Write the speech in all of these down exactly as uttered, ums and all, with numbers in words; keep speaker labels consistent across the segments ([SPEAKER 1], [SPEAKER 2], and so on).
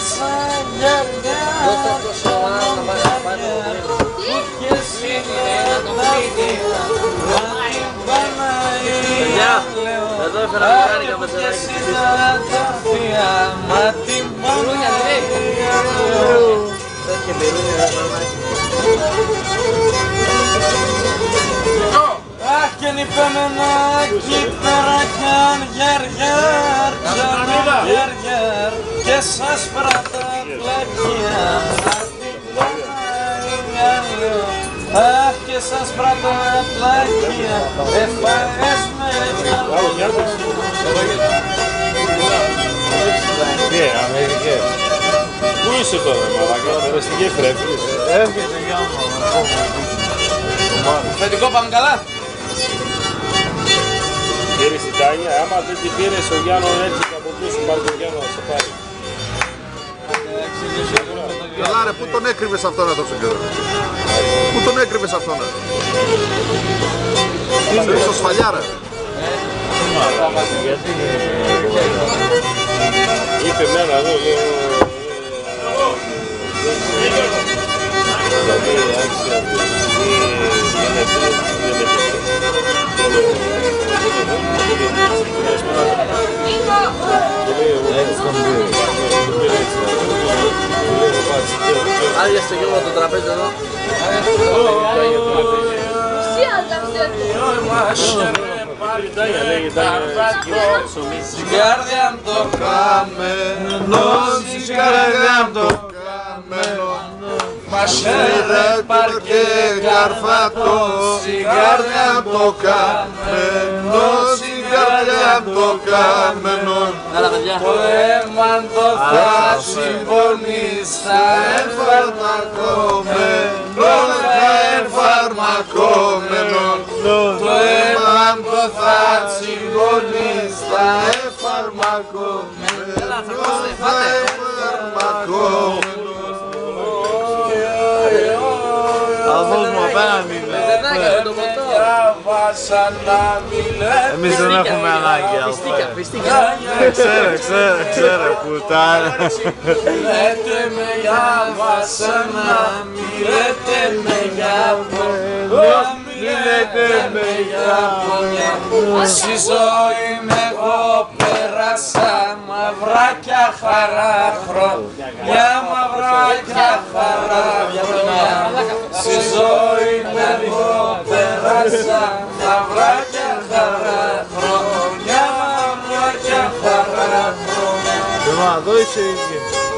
[SPEAKER 1] σαν καρδιά.
[SPEAKER 2] Δώστε αυτό σε ομάδα να πάει να πάει το πλήνο.
[SPEAKER 1] Και εσύ να το πλήνει.
[SPEAKER 2] Παιδιά, εδώ έφερα να κάνει καμπετζεράκι.
[SPEAKER 1] Μα την Παναγία.
[SPEAKER 2] Τέτοια μυρούνια να περνάει.
[SPEAKER 1] Αχ και λυπάμαι να κύτταρα κι αν γερ-γερ, ξανά γερ-γερ και σας πράτα πλακία. Μα την Παναγία λέω. Αχ και σας πράτα πλακία, εφαές με καλώ.
[SPEAKER 3] Ναι, Αμερικές. Πού είσαι τώρα, μαλάκα, ρε στη γέφυρα, έφυγες.
[SPEAKER 1] Έρχεται για μου.
[SPEAKER 4] Φετικό πάμε καλά.
[SPEAKER 3] Πήρες την Τάνια, άμα δεν την πήρες ο Γιάννος έρχεται από πίσω, πάρει τον Γιάννο να σε πάρει.
[SPEAKER 5] Καλά ρε, πού τον έκρυβες αυτόν να το ξεκινήσω. Πού τον έκρυβες αυτόν να. Σε ίσως σφαλιάρα.
[SPEAKER 3] Γιατί είπε εμένα εδώ, λέω... Δηλαδή, άρχισε αυτή τη στιγμή, δεν
[SPEAKER 2] Άδεια στο γεύμα το τραπέζι εδώ.
[SPEAKER 1] Ζυγάρδια το καμένο, ζυγάρδια το καμένο, μασέρε παρκέ καρφατό, ζυγάρδια το καμένο, ζυγάρδια το καμένο, το αίμα το θα συμπονεί στα εμφαρμακόμενο, εμφαρμακόμενο, το αίμα το θα συμπονεί στα εμφαρμακόμενο, εμφαρμακόμενο.
[SPEAKER 4] Αδός μου απέναντι είναι.
[SPEAKER 1] Εμείς δεν έχουμε ανάγκη αυτό.
[SPEAKER 2] Πιστήκα, πιστήκα.
[SPEAKER 1] Ξέρε, ξέρε, ξέρε, πουτάνα.
[SPEAKER 4] Λέτε με για βασανά, μιλέτε με για πονιά, μιλέτε με για πονιά. Στη ζωή με εγώ πέρασα μαυράκια χαρά χρόνια, μαυράκια χαρά χρόνια. Στη ζωή με εγώ πέρασα μαυράκια χαρά χρόνια, μαυράκια χαρά χρόνια.
[SPEAKER 1] Μα εδώ είσαι εκεί.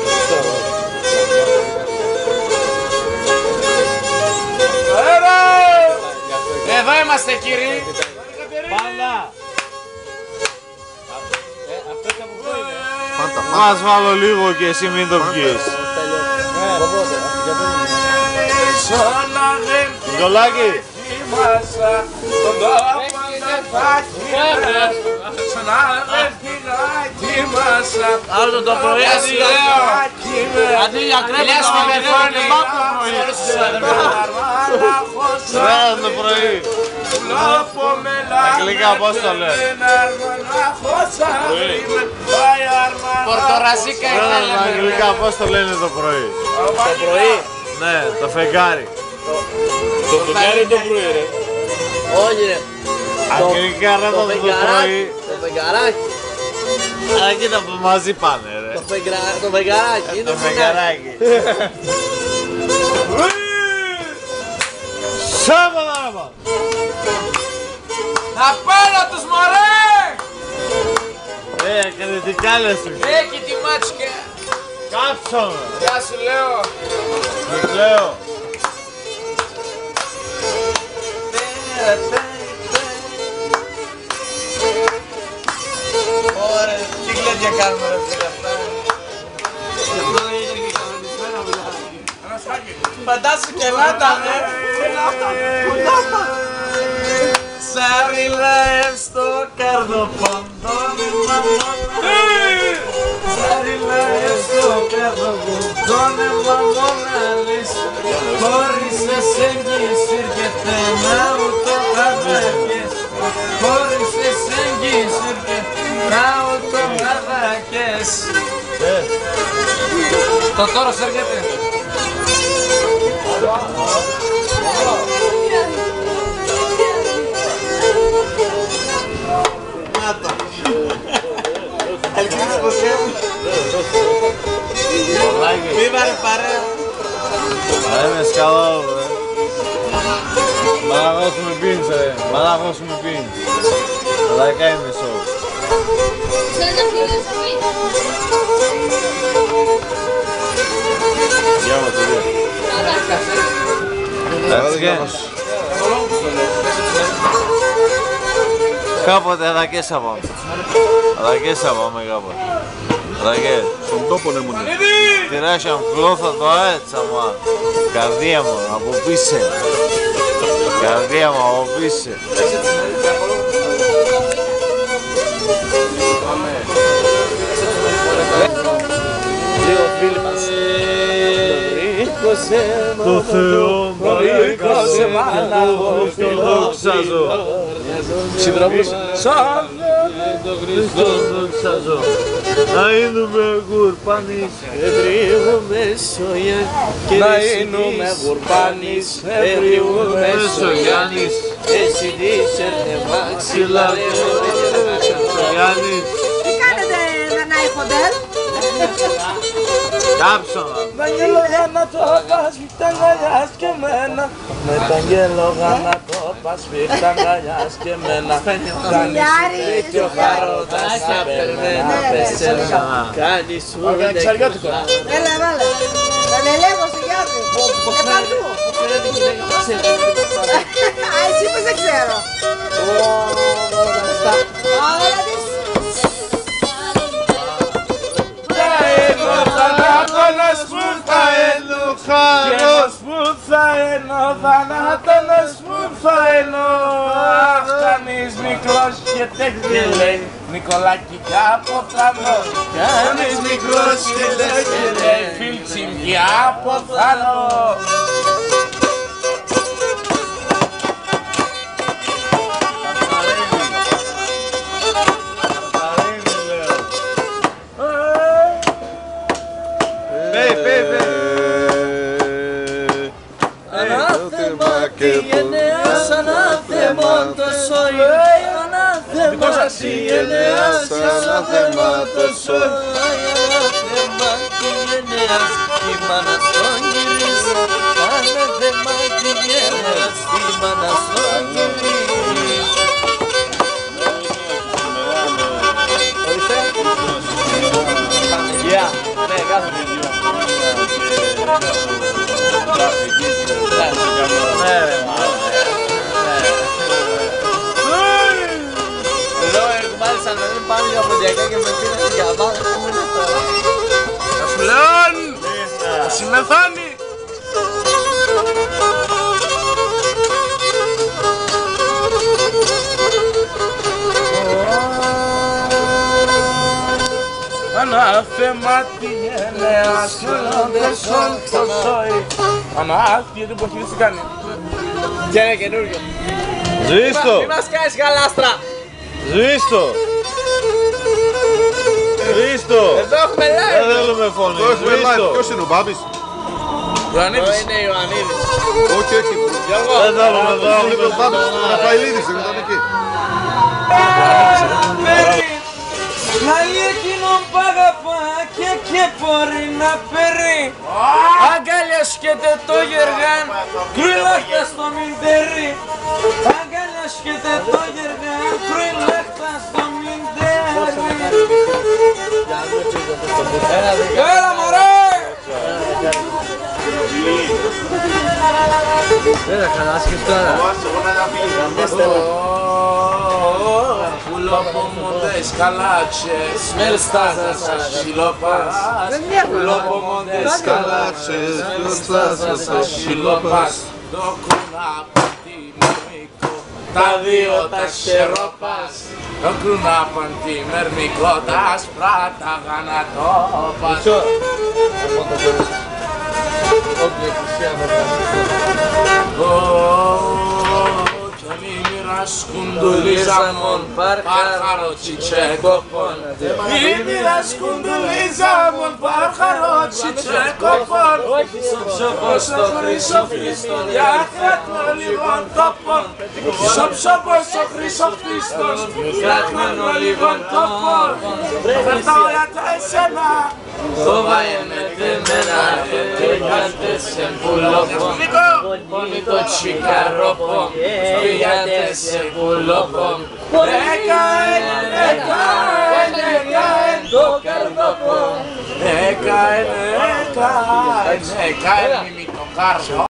[SPEAKER 4] Εδώ είμαστε κύριοι.
[SPEAKER 1] Πάντα.
[SPEAKER 5] Πάντα,
[SPEAKER 1] Μας βάλω λίγο και εσύ μην το βγεις. Γκολάκι.
[SPEAKER 4] Τον τόπο δεν θα χειρά. Σαν αδερφή να ετοίμασα.
[SPEAKER 2] Άλλο το πρωί
[SPEAKER 4] Εσύ λέω.
[SPEAKER 2] αντί για κρέμα
[SPEAKER 4] Μιλάς
[SPEAKER 2] το
[SPEAKER 4] με
[SPEAKER 2] πρωί.
[SPEAKER 4] μεθόνι.
[SPEAKER 1] Σρένα το πρωί.
[SPEAKER 4] Αγγλικά
[SPEAKER 1] πώς το λένε?
[SPEAKER 4] Πορτοραζίκα
[SPEAKER 1] Σρένα
[SPEAKER 4] ήταν.
[SPEAKER 1] αγγλικά πώς το λένε το πρωί?
[SPEAKER 2] Το πρωί.
[SPEAKER 1] Ναι, το φεγγάρι.
[SPEAKER 3] Το φεγγάρι το πρωί ρε.
[SPEAKER 2] Όχι ρε.
[SPEAKER 1] Αγγλικά ρε
[SPEAKER 2] Το
[SPEAKER 1] το
[SPEAKER 2] φεγγαράκι.
[SPEAKER 1] πρωί.
[SPEAKER 2] Το φεγγαράκι.
[SPEAKER 1] Αλλά κοίτα που μαζί πάνε ρε.
[SPEAKER 2] Το φεγγρα- Το φεγγαράκι. είναι
[SPEAKER 1] Το φεγγαράκι. Σάββατα ρε μα.
[SPEAKER 4] Να πάρω τους μωρέ!
[SPEAKER 1] Ε, έκανε τι κάλες σου.
[SPEAKER 4] Έχει τη μάτσικα.
[SPEAKER 1] Κάψω με.
[SPEAKER 4] Γεια σου λέω.
[SPEAKER 1] Τι λέω.
[SPEAKER 4] Ωραία, τι γλέντια κάνουμε ρε φίλε αυτά. Φαντάσου και λάτα ρε.
[SPEAKER 1] Σαριλαεύ στο καρδοπόντο με μαμώνα. Σαριλαεύ στο καρδοπόντο με μαμώνα λες. Χωρίς εσέγγιση έρχεται να ούτω αδάκες. Χωρίς εσέγγιση έρχεται να ούτω αδάκες.
[SPEAKER 4] Το τόρος έρχεται.
[SPEAKER 2] Ελπίζεις πως έχουν. Μήμα ρε παρέα.
[SPEAKER 1] Είμαι σκαλό, ρε. Μαλαγός με πίνεις, ρε. Μαλαγός με πίνεις. Λαϊκά είμαι σώου. Γεια μου το δύο. Κάποτε αδακές πάμε. Αδακές πάμε κάποτε. Αδακές.
[SPEAKER 5] Στον τόπο ήμουν.
[SPEAKER 1] Τυράσια μου κλώθα το αέτσα μου. Καρδία μου από πίσω. Καρδία μου από πίσω. Το Θεό παρήκωσε και το δόξαζω.
[SPEAKER 4] Συντρόφους.
[SPEAKER 1] Σαν τον Χριστό δόξαζω. Ναείνουμε γουρπάνης
[SPEAKER 4] Ναείνουμε γουρπάνης, ευρύουμε
[SPEAKER 1] Μεσογιάννης.
[SPEAKER 2] Εσύ δίσερνε
[SPEAKER 1] Ξυλά Μεσογιάννης.
[SPEAKER 6] Τι κάνετε, Δανάη Φοντέλ?
[SPEAKER 1] Κάψωνα.
[SPEAKER 4] Τα γελόγα να το πας, φύχτα αγκαλιάς και μένα. Με τα γελόγα να το πας, φύχτα αγκαλιάς και μένα. Κάνεις τέτοιο χαρότας, θα περνένα πεσένα. Κάνεις σου νεκρούς.
[SPEAKER 6] Έλα, βάλε. Τον ελέγχω σε Γιάννη. Και παντού. Α, εσύ πως δεν ξέρω. Όλα της.
[SPEAKER 4] Θανάτωνας που θα ενώ χαρός που θα ενώ, θανάτωνας που θα ενώ. Αχ, κανείς μικρός και τέτοιο λέει, Νικολάκη κι από θανό. Κανείς μικρός και τέτοιο λέει, Φίλτσιν κι από θανό. Φλάν! Συμμεθάνει! Ανάθεμα τη γενναία σου λόντεσον το σόι. Ανάθη, γιατί που έχει τι κάνει. Και είναι καινούργιο.
[SPEAKER 1] Ζήστο!
[SPEAKER 2] Μη μας κάνεις γαλάστρα.
[SPEAKER 1] Ζήστο! Ζήστο!
[SPEAKER 2] Εδώ έχουμε
[SPEAKER 1] Δεν
[SPEAKER 2] live.
[SPEAKER 1] θέλουμε φωνή.
[SPEAKER 5] Το έχουμε live. Ποιος είναι ο Μπάμπης?
[SPEAKER 2] Εδώ
[SPEAKER 4] Ιωαννίδης.
[SPEAKER 2] είναι Ιωαννίδης.
[SPEAKER 5] Όχι, όχι.
[SPEAKER 2] Γιώργο.
[SPEAKER 1] Δεν θέλουμε εδώ.
[SPEAKER 5] Είναι ο Μπάμπης. Ο Ραφαηλίδης δεν ήταν εκεί.
[SPEAKER 4] Μαλλί εκείνον που αγαπά και και μπορεί να περί. Αγκάλια σκέτε το γεργάν, κρυλάχτα στο μιντερί. Αγκάλια σκέτε το γεργάν, κρυλάχτα στο μιντερί. Έλα μωρέ!
[SPEAKER 2] Δεν χαλάσκεις τώρα.
[SPEAKER 4] Lopomontes calaches, melstazas, xilopas. Lopomontes calaches, melstazas, xilopas. Δόκουνα παντιμερμικό, τα δύο τα ξερόπας. Δόκουνα παντιμερμικό, τα σπρά τα γανατόπας. Σκουντουλίζαμον παρχαρό τσιτσέκοπον. Ημίρα σκουντουλίζαμον παρχαρό κόπον, στο χρυσό Χριστόν, για κράτνο λίγων τόπων. Σοψόπο στο χρυσό Χριστόν, κράτνο λίγων τόπων. Φερτάω για τα εσένα,
[SPEAKER 2] το βάιμε δεμένα, πήγατε σε πουλόπον. Πόνι το τσικαρόπον, πήγατε σε πουλόπον.
[SPEAKER 4] Έκαεν, έκαεν, έκαεν το καρδόπον. Έκαεν, έκαεν, έκαεν μη το κάρδο.